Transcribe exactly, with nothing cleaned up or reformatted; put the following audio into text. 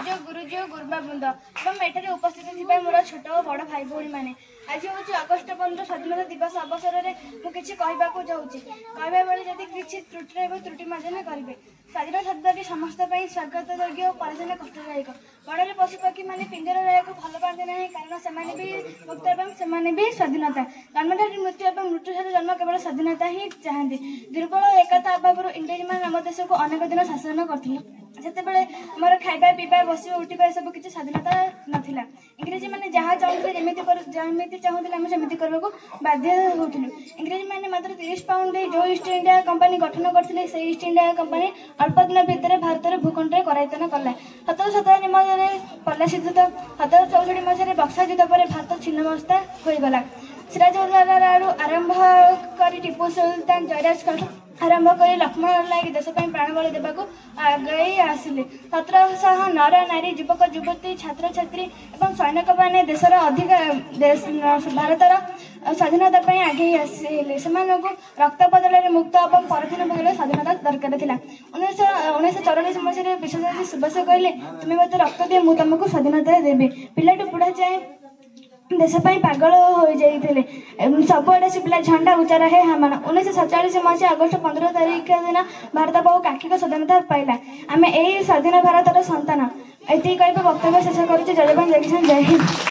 सूर्य गुरुजी और गुरुबाबृंद एवं एठारे उपस्थित थिबा मोर छोट और बड़ भाई भौणी मैंने आज हूँ अगस्ट पंद्रह स्वाधीनता दिवस अवसर में मुझे कहवाक चाहूँगी कहवा बेले जब किसी त्रुटि रही त्रुटि मार्जन करेंगे स्वाधीन शब्द समस्त स्वागत योग्य और पराधीन कष्टदायक बड़े पशुपक्षी मैंने पिंजर रहा भल पाते ना कारण से भी मुक्त और भी स्वाधीनता जन्मठार मृत्यु और मृत्यु ठार जन्म केवल स्वाधीनता ही चाहती दुर्बल एकता अभाव इंग्रेजी मैंने आम देश को अनेक दिन शासन करते सेतेबेले आमर खाइबा पीवा बसिबा उठिबा सब किसी स्वाधीनता नाथिला इंग्रेजी मैंने जहाँ चाहूले जमी चाहूले आम सेमती करने बाध्य होलु इंग्रेजी मैंने मात्र तीस पाउंड जो ईस्ट इंडिया कंपानी गठन करते से ईस्ट इंडिया कंपानी अल्प दिन भितर भारत में भूखंड करायतन कला सतर सतर मसीह पलासी युद्ध सतर चौसठी मसीह बक्सा युद्ध पर भारत छिन्नमस्ता होगला सिराजउद्दौला आरंभ कर टीपू सुल्तान जयराज आरंभ कर लक्ष्मण लगे देशपाई प्राणबली देवाक आगे आसिले सतरशह नर नारी युवक युवती छात्र छात्री और सैनिक मैंने देशर अधिक भारतर स्वाधीनता आगे आसिले से रक्त बदल मुक्त और पराधीन बदल स्वाधीनता दरकार था उन्नीस उन्नीस चौरासी मसीह विश्वनाथ सुभाष कहले तुम्हें मत रक्त दिए मुझे तुमको स्वाधीनता देवी पिलाटू बुढ़ा जाए देशपाई पागल हो जाते सबुआड़े से पिला झंडा उच्चा रहे हमान उन्नीस सैंतालीस मसीह अगस्ट पंद्रह तारीख दिन भारत बहु काक्षिक स्वाधीनता पाइला आम यही स्वाधीन भारतर संतान ये कह वक्तव्य शेष कर जय जवान जय किसान जय हिंद।